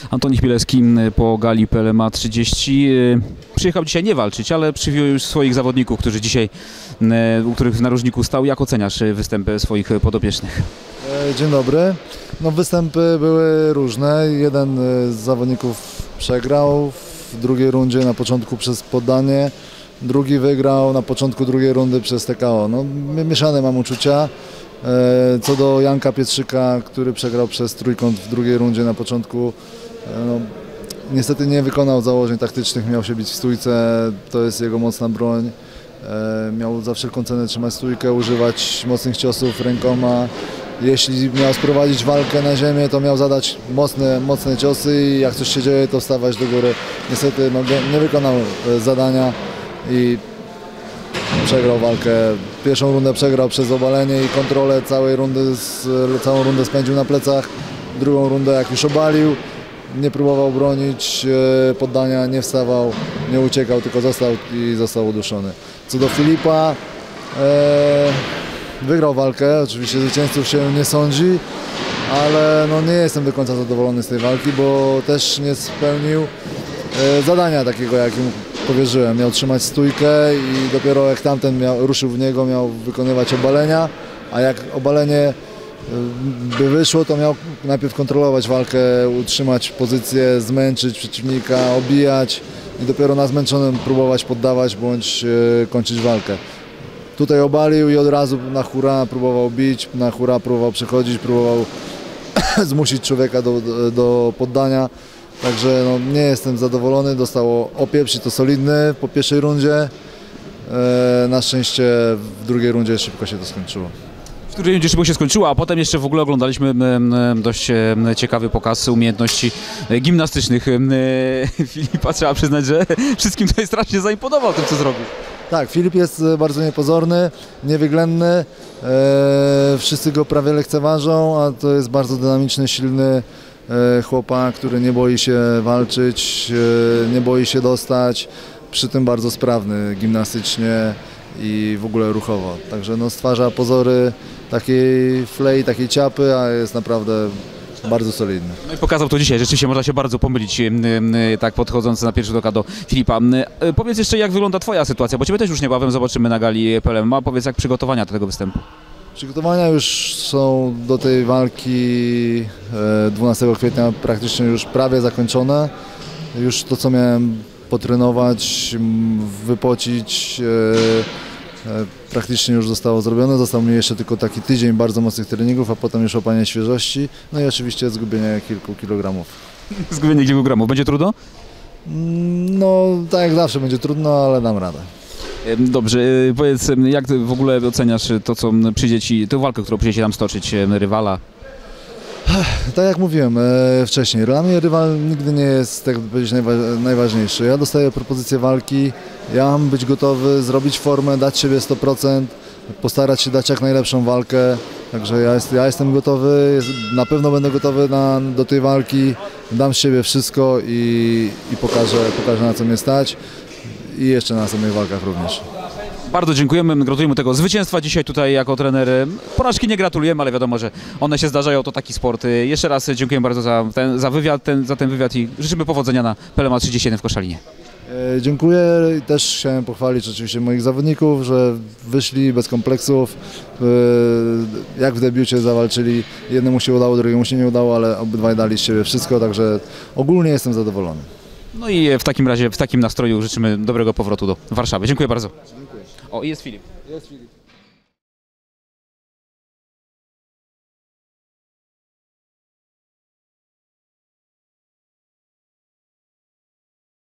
Antoni Chmielewski po gali PLMA 30. Przyjechał dzisiaj nie walczyć, ale przywiózł już swoich zawodników, którzy dzisiaj, u których w narożniku stał. Jak oceniasz występy swoich podopiecznych? Dzień dobry. No, występy były różne. Jeden z zawodników przegrał w drugiej rundzie na początku przez poddanie. Drugi wygrał na początku drugiej rundy przez TKO. No, mieszane mam uczucia. Co do Janka Pietrzyka, który przegrał przez trójkąt w drugiej rundzie na początku, no, niestety nie wykonał założeń taktycznych, miał się bić w stójce, to jest jego mocna broń. Miał za wszelką cenę trzymać stójkę, używać mocnych ciosów rękoma. Jeśli miał sprowadzić walkę na ziemię, to miał zadać mocne ciosy i jak coś się dzieje, to wstawać do góry. Niestety no, nie wykonał zadania i przegrał walkę. Pierwszą rundę przegrał przez obalenie i kontrolę całą rundę spędził na plecach. Drugą rundę jak już obalił, nie próbował bronić poddania, nie wstawał, nie uciekał, tylko został uduszony. Co do Filipa, wygrał walkę, oczywiście zwycięzców się nie sądzi, ale no nie jestem do końca zadowolony z tej walki, bo też nie spełnił zadania takiego, jakim powierzyłem. Miał trzymać stójkę i dopiero jak tamten ruszył w niego, miał wykonywać obalenia, a jak obalenie by wyszło, to miał najpierw kontrolować walkę, utrzymać pozycję, zmęczyć przeciwnika, obijać i dopiero na zmęczonym próbować poddawać bądź kończyć walkę. Tutaj obalił i od razu na hura próbował bić, na hura próbował przechodzić, próbował zmusić człowieka do poddania. Także no, nie jestem zadowolony, dostało opieprz i to solidny po pierwszej rundzie. Na szczęście w drugiej rundzie szybko się to skończyło. W drugiej rundzie szybko się skończyło, a potem jeszcze w ogóle oglądaliśmy dość ciekawy pokaz umiejętności gimnastycznych Filipa. Trzeba przyznać, że wszystkim tutaj strasznie zaimponował tym, co zrobił. Tak, Filip jest bardzo niepozorny, niewyględny, wszyscy go prawie lekceważą, a to jest bardzo dynamiczny, silny chłopak, który nie boi się walczyć, nie boi się dostać, przy tym bardzo sprawny gimnastycznie i w ogóle ruchowo. Także no, stwarza pozory takiej flei, takiej ciapy, a jest naprawdę bardzo solidny. No i pokazał to dzisiaj, rzeczywiście można się bardzo pomylić, tak podchodząc na pierwszy tok do Filipa. Powiedz jeszcze, jak wygląda twoja sytuacja, bo ciebie też już niebawem zobaczymy na gali PLMA. Powiedz, jak przygotowania do tego występu? Przygotowania już są do tej walki 12 kwietnia praktycznie już prawie zakończone. Już to, co miałem potrenować, wypocić, praktycznie już zostało zrobione. Został mi jeszcze tylko taki tydzień bardzo mocnych treningów, a potem już łapanie świeżości. No i oczywiście zgubienie kilku kilogramów. Zgubienie kilku gramów. Będzie trudno? No, tak jak zawsze będzie trudno, ale dam radę. Dobrze, powiedz, jak ty w ogóle oceniasz to, co przyjdzie ci, tę walkę, którą przyjdzie ci tam stoczyć, rywala? Tak jak mówiłem wcześniej, dla mnie rywal nigdy nie jest, tak powiedzieć, najważniejszy. Ja dostaję propozycję walki, ja mam być gotowy, zrobić formę, dać siebie 100%, postarać się dać jak najlepszą walkę. Także ja jestem gotowy, na pewno będę gotowy do tej walki, dam z siebie wszystko i pokażę na co mnie stać i jeszcze na następnych walkach również. Bardzo dziękujemy, gratulujemy tego zwycięstwa dzisiaj tutaj jako trener. Porażki nie gratulujemy, ale wiadomo, że one się zdarzają, to taki sport. Jeszcze raz dziękujemy bardzo za ten wywiad i życzymy powodzenia na PLMA 31 w Koszalinie. Dziękuję i też chciałem pochwalić oczywiście moich zawodników, że wyszli bez kompleksów, jak w debiucie zawalczyli. Jednemu się udało, drugiemu się nie udało, ale obydwaj dali z siebie wszystko, także ogólnie jestem zadowolony. No i w takim razie, w takim nastroju życzymy dobrego powrotu do Warszawy. Dziękuję bardzo. Dziękuję. O, i jest Filip. Jest Filip.